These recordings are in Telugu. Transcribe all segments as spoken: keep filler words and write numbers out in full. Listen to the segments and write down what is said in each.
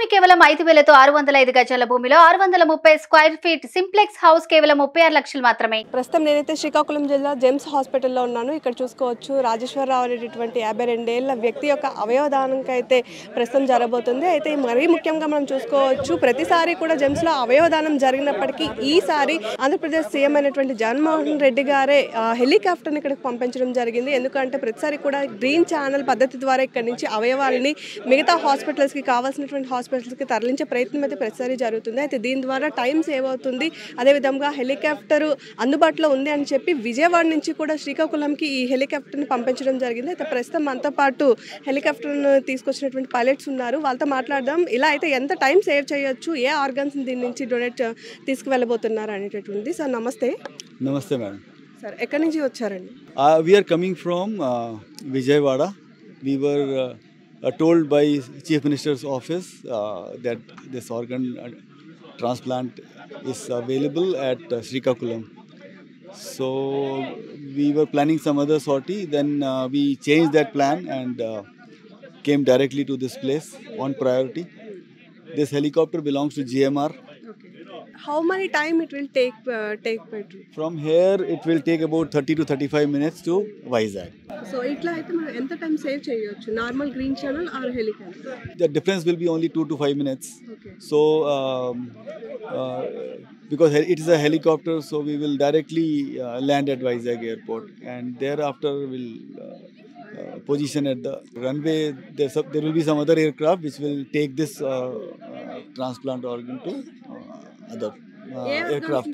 భూమి కేవలం ఐదు వేలతో ఆరు వందల ఐదు గజాల భూమిలో ఆరు వందల ముప్పై స్క్వేర్ ఫీట్ సింప్లెక్స్ హౌస్ కేవలం ముప్పై ఆరు లక్షలు మాత్రమే. ప్రస్తుతం నేనైతే శ్రీకాకుళం జిల్లా జెమ్స్ హాస్పిటల్లో ఉన్నాను. ఇక్కడ చూసుకోవచ్చు రాజేశ్వరరావు అనేటువంటి యాభై రెండేళ్ల వ్యక్తి యొక్క అవయవదానంకి అయితే ప్రస్తుతం జరగబోతుంది. అయితే మరీ ముఖ్యంగా మనం చూసుకోవచ్చు ప్రతిసారి కూడా జెమ్స్లో అవయవదానం జరిగినప్పటికీ ఈసారి ఆంధ్రప్రదేశ్ సీఎం అయినటువంటి జగన్మోహన్ రెడ్డి గారే హెలికాప్టర్ని ఇక్కడికి పంపించడం జరిగింది. ఎందుకంటే ప్రతిసారి కూడా గ్రీన్ ఛానల్ పద్ధతి ద్వారా ఇక్కడ నుంచి అవయవాల్ని మిగతా హాస్పిటల్స్కి కావాల్సినటువంటి హాస్పిటల్స్కి తరలించే ప్రయత్నం అయితే ప్రతిసారి జరుగుతుంది. అయితే దీని ద్వారా టైం సేవ్ అవుతుంది. అదేవిధంగా హెలికాప్టర్ అందుబాటులో ఉంది అని చెప్పి విజయవాడ నుంచి కూడా శ్రీకాకుళంకి ఈ హెలికాప్టర్ని పంపించడం జరిగింది. అయితే ప్రస్తుతం మనతో పాటు హెలికాప్టర్ను తీసుకొచ్చినటువంటి పైలట్స్ ఉన్నారు. వాళ్ళతో మాట్లాడదాం. ఇలా అయితే ఎంత టైం సేవ్ చేయొచ్చు, ఏ ఆర్గన్స్ దీని నుంచి డొనేట్ తీసుకువెళ్ళబోతున్నారు అనేటటువంటి. సార్ నమస్తే. నమస్తే మేడం. సార్ ఎక్కడి నుంచి వచ్చారండి? We are coming from Vijayawada. We were Uh, told by Chief Minister's office uh, that this organ uh, transplant is available at uh, Srikakulam. So we were planning some other sortie, then uh, we changed that plan and uh, came directly to this place on priority. This helicopter belongs to G M R. How many time it will take uh, take petrol? From here it will take about thirty to thirty-five minutes to Vizag. So itla aithe మనం ఎంత టైం సేవ్ చేయొచ్చు, normal green channel or helicopter? The difference will be only two to five minutes. Okay. So um, uh, because it is a helicopter, so we will directly uh, land at Vizag airport and thereafter we'll uh, uh, position at the runway. There's a, there will be some other aircraft which will take this uh, uh, transplant organ to uh, other uh, aircraft.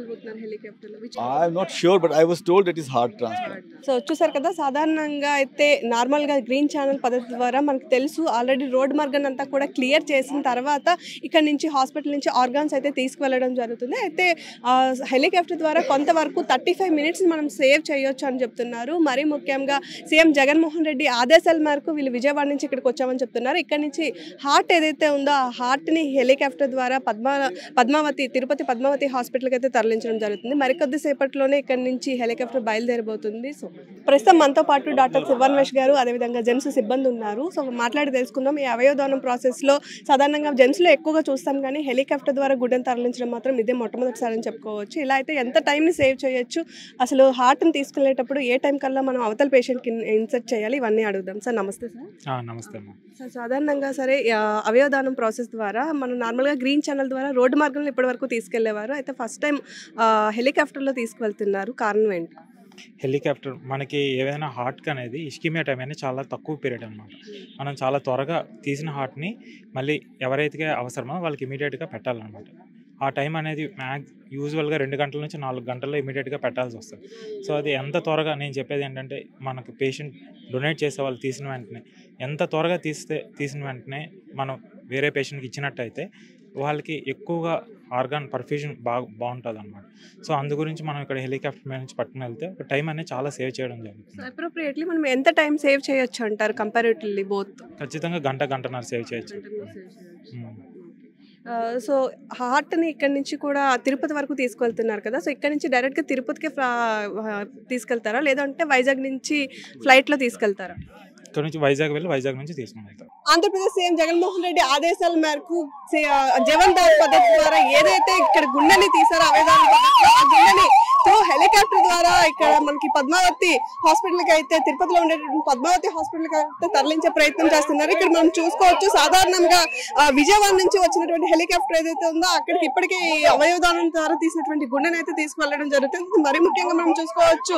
I'm not sure, but I was told it is heart transplant. So చూసారు కదా, సాధారణంగా అయితే నార్మల్గా గ్రీన్ ఛానల్ పద్ధతి ద్వారా మనకు తెలుసు ఆల్రెడీ రోడ్ మార్గం అంతా కూడా క్లియర్ చేసిన తర్వాత ఇక్కడ నుంచి హాస్పిటల్ నుంచి ఆర్గాన్స్ అయితే తీసుకువెళ్ళడం జరుగుతుంది. అయితే హెలికాప్టర్ ద్వారా కొంతవరకు థర్టీ ఫైవ్ మినిట్స్ మనం సేవ్ చేయొచ్చు అని చెప్తున్నారు. మరీ ముఖ్యంగా సీఎం జగన్మోహన్ రెడ్డి ఆదేశాల మేరకు వీళ్ళు విజయవాడ నుంచి ఇక్కడికి వచ్చామని చెప్తున్నారు. ఇక్కడ నుంచి హార్ట్ ఏదైతే ఉందో ఆ హార్ట్ని హెలికాప్టర్ ద్వారా పద్మా పద్మావతి తిరుపతి పద్మావతి హాస్పిటల్కి అయితే తరలించడం జరుగుతుంది. మరికొద్దిసేపట్లోనే ఇక్కడ నుంచి హెలికాప్టర్ బయలుదేరబోతుంది. సో ప్రస్తుతం మనతో పాటు డాక్టర్ శివన్వేష్ గారు అదేవిధంగా జెమ్స్ సిబ్బంది ఉన్నారు. సో మాట్లాడి తెలుసుకుందాం. ఈ అవయవదానం ప్రాసెస్లో సాధారణంగా జెమ్స్లో ఎక్కువగా చూస్తాం, కానీ హెలికాప్టర్ ద్వారా గుడ్డను తరలించడం మాత్రం ఇదే మొట్టమొదటిసారి అని చెప్పుకోవచ్చు. ఇలా అయితే ఎంత టైంని సేవ్ చేయొచ్చు, అసలు హార్ట్ని తీసుకెళ్లేటప్పుడు ఏ టైం కల్లా మనం అవతల పేషెంట్కి ఇన్సర్ట్ చేయాలి, ఇవన్నీ అడుగుదాం. సార్ నమస్తే. సార్ నమస్తే సార్ సాధారణంగా సరే అవయవదానం ప్రాసెస్ ద్వారా మనం నార్మల్గా గ్రీన్ ఛానల్ ద్వారా రోడ్డు మార్గంలో ఇప్పటి వరకు తీసుకెళ్లేవారు. అయితే ఫస్ట్ టైం హెలికాప్టర్లో తీసుకువెళ్తున్నారు, కారణం ఏంటి? హెలికాప్టర్ మనకి ఏదైనా హార్ట్కి అనేది ఇష్కిమియా టైం అనేది చాలా తక్కువ పీరియడ్ అనమాట. మనం చాలా త్వరగా తీసిన హార్ట్ని మళ్ళీ ఎవరైతే అవసరమో వాళ్ళకి ఇమీడియట్గా పెట్టాలన్నమాట. ఆ టైం అనేది మ్యాక్స్ యూజువల్గా రెండు గంటల నుంచి నాలుగు గంటల్లో ఇమీడియట్గా పెట్టాల్సి వస్తుంది. సో అది ఎంత త్వరగా, నేను చెప్పేది ఏంటంటే మనకు పేషెంట్ డొనేట్ చేసే వాళ్ళు తీసిన వెంటనే ఎంత త్వరగా తీస్తే తీసిన వెంటనే మనం వేరే పేషెంట్కి ఇచ్చినట్టయితే వాళ్ళకి ఎక్కువగా ఆర్గాన్ పర్ఫ్యూజన్ బాగా బాగుంటుంది అనమాట. సో అందు గురించి మనం ఇక్కడ హెలికాప్టర్ మీద నుంచి పట్టుకుని వెళ్తే ఒక టైం అనేది చాలా సేవ్ చేయడం జరుగుతుంది. అప్రోప్రియేట్లీ మనం ఎంత టైం సేవ్ చేయొచ్చు అంటారు కంపారిటివ్లీ బోత్? ఖచ్చితంగా గంట గంటన్నర సేవ్ చేయొచ్చు. సో హార్ట్ని ఇక్కడ నుంచి కూడా తిరుపతి వరకు తీసుకెళ్తున్నారు కదా, సో ఇక్కడ నుంచి డైరెక్ట్గా తిరుపతికి తీసుకెళ్తారా లేదంటే వైజాగ్ నుంచి ఫ్లైట్లో తీసుకెళ్తారా? ఇక్కడ నుంచి వైజాగ్ వెళ్ళి వైజాగ్ నుంచి తీసుకుని వెళ్తారు. ఆంధ్రప్రదేశ్ సీఎం జగన్మోహన్ రెడ్డి ఆదేశాల మేరకు జవన్ దాన్ పద్ధతి ద్వారా ఏదైతే ఇక్కడ గుండెని తీసారో అవయదాన పద్ధతిలో ఆ గుండెని త్రూ హెలికాప్టర్ ద్వారా ఇక్కడ మనకి పద్మావతి హాస్పిటల్కి అయితే తిరుపతిలో ఉండేటువంటి పద్మావతి హాస్పిటల్కి అయితే తరలించే ప్రయత్నం చేస్తున్నారు. ఇక్కడ మనం చూసుకోవచ్చు సాధారణంగా విజయవాడ నుంచి వచ్చినటువంటి హెలికాప్టర్ ఏదైతే ఉందో అక్కడికి ఇప్పటికే అవయవదానం ద్వారా తీసినటువంటి గుండెని అయితే తీసుకువెళ్ళడం జరుగుతుంది. మరీ ముఖ్యంగా మనం చూసుకోవచ్చు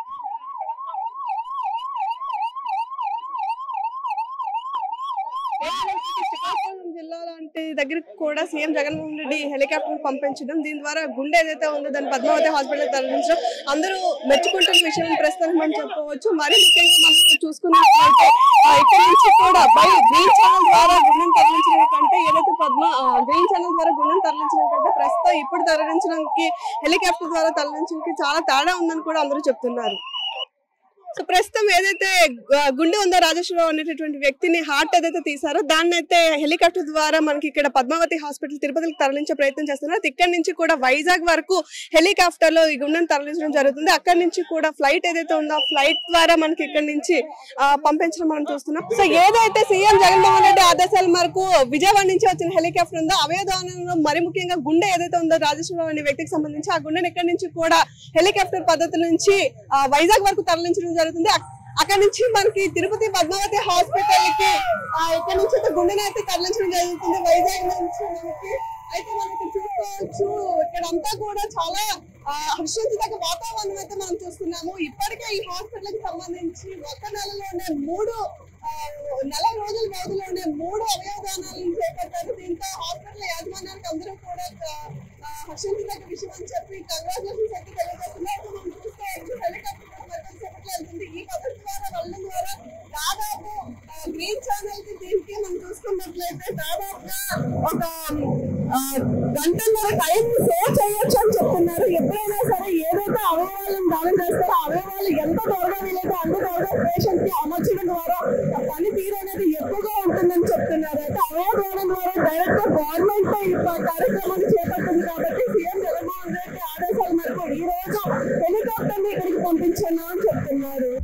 శ్రీకాకుళం జిల్లా లాంటి దగ్గరికి కూడా సీఎం జగన్మోహన్ రెడ్డి హెలికాప్టర్ పంపించడం, దీని ద్వారా గుండె ఏదైతే ఉందో దాన్ని పద్మావతి హాస్పిటల్ తరలించడం అందరూ మెచ్చుకుంటున్న విషయం ప్రస్తుతం మనం చెప్పుకోవచ్చు. మరీ ముఖ్యంగా మనం చూసుకున్నట్లయితే ఇక్కడ నుంచి కూడా బై గ్రీన్ ఛానల్ ద్వారా గుండెను తరలించడం కంటే ఏదైతే పద్మ గ్రీన్ ఛానల్ ద్వారా గుండెను తరలించడం కంటే ప్రస్తుతం ఇప్పుడు తరలించడానికి హెలికాప్టర్ ద్వారా తరలించడానికి చాలా తేడా ఉందని కూడా అందరూ చెప్తున్నారు. సో ప్రస్తుతం ఏదైతే గుండె ఉందో రాజేశ్వరరావు అనేటటువంటి వ్యక్తిని హార్ట్ ఏదైతే తీసారో దాన్ని అయితే హెలికాప్టర్ ద్వారా మనకి ఇక్కడ పద్మావతి హాస్పిటల్ తిరుపతికి తరలించే ప్రయత్నం చేస్తున్నారు. ఇక్కడ నుంచి కూడా వైజాగ్ వరకు హెలికాప్టర్ లో ఈ గుండెను తరలించడం జరుగుతుంది. అక్కడ నుంచి కూడా ఫ్లైట్ ఏదైతే ఉందో ఆ ఫ్లైట్ ద్వారా మనకి ఇక్కడ నుంచి పంపించడం మనం చూస్తున్నాం. సో ఏదైతే సీఎం జగన్మోహన్ రెడ్డి ఆదేశాల మేరకు విజయవాడ నుంచి వచ్చిన హెలికాప్టర్ ఉందో అవయవదానంలో మరి ముఖ్యంగా గుండె ఏదైతే ఉందో రాజేశ్వరరావు అనే వ్యక్తికి సంబంధించి ఆ గుండెని ఇక్కడ నుంచి కూడా హెలికాప్టర్ పద్ధతి నుంచి వైజాగ్ వరకు తరలించడం జరుగుతుంది. అక్కడ నుంచి మనకి తిరుపతి పద్మావతి హాస్పిటల్ కి ఇక్కడ నుంచి అయితే గుండెని అయితే తరలించడం జరుగుతుంది వైజాగ్ నుంచి మనకి. అయితే మనకి చూసుకోవచ్చు ఇక్కడ అంతా కూడా చాలా హర్షించదగ్గ వాతావరణం అయితే మనం చూస్తున్నాము. ఇప్పటికే ఈ హాస్పిటల్ కి సంబంధించి ఒక నెలలోనే మూడు నెల రోజుల వ్యవధిలోనే మూడు అవయవదానాలను చేపట్టారు. దీంతో హాస్పిటల్ యాజమాన్యానికి అందరూ కూడా హర్షించదగ్గ విషయం అని చెప్పి కంగ్రాచులేషన్స్ అయితే తెలియజేస్తున్నారు. మనం చూసుకోవచ్చు హెలికాప్టర్ వెళ్తుంది. ఈ పద్ధతి ద్వారా వెళ్ళడం ద్వారా దాదాపు గ్రీన్ ఛానల్ కి దీనికి మనం చూసుకున్నట్లయితే దాదాపుగా ఒక గంటన్నర టైం సేవ్ చేయొచ్చు అని చెప్తున్నారు. ఎప్పుడైనా సరే ఏదైతే అవయవాలను దానం చేస్తారో అవయవాలు ఎంత త్వరగా వీలైతే అంత త్వరగా పేషెంట్ కి అమర్చడం ద్వారా పనితీరు అనేది ఎక్కువగా ఉంటుందని చెప్తున్నారు. అయితే అవయవ దానం ద్వారా డైరెక్ట్ గా గవర్నమెంట్ ఈ కార్యక్రమాన్ని చేపట్టింది కాబట్టి సీఎం జగన్మోహన్ రెడ్డి ఆదేశాల మేరకు ఈ రోజు హెలికాప్టర్ ని ఇక్కడికి పంపించాను అని చెప్తున్నారు.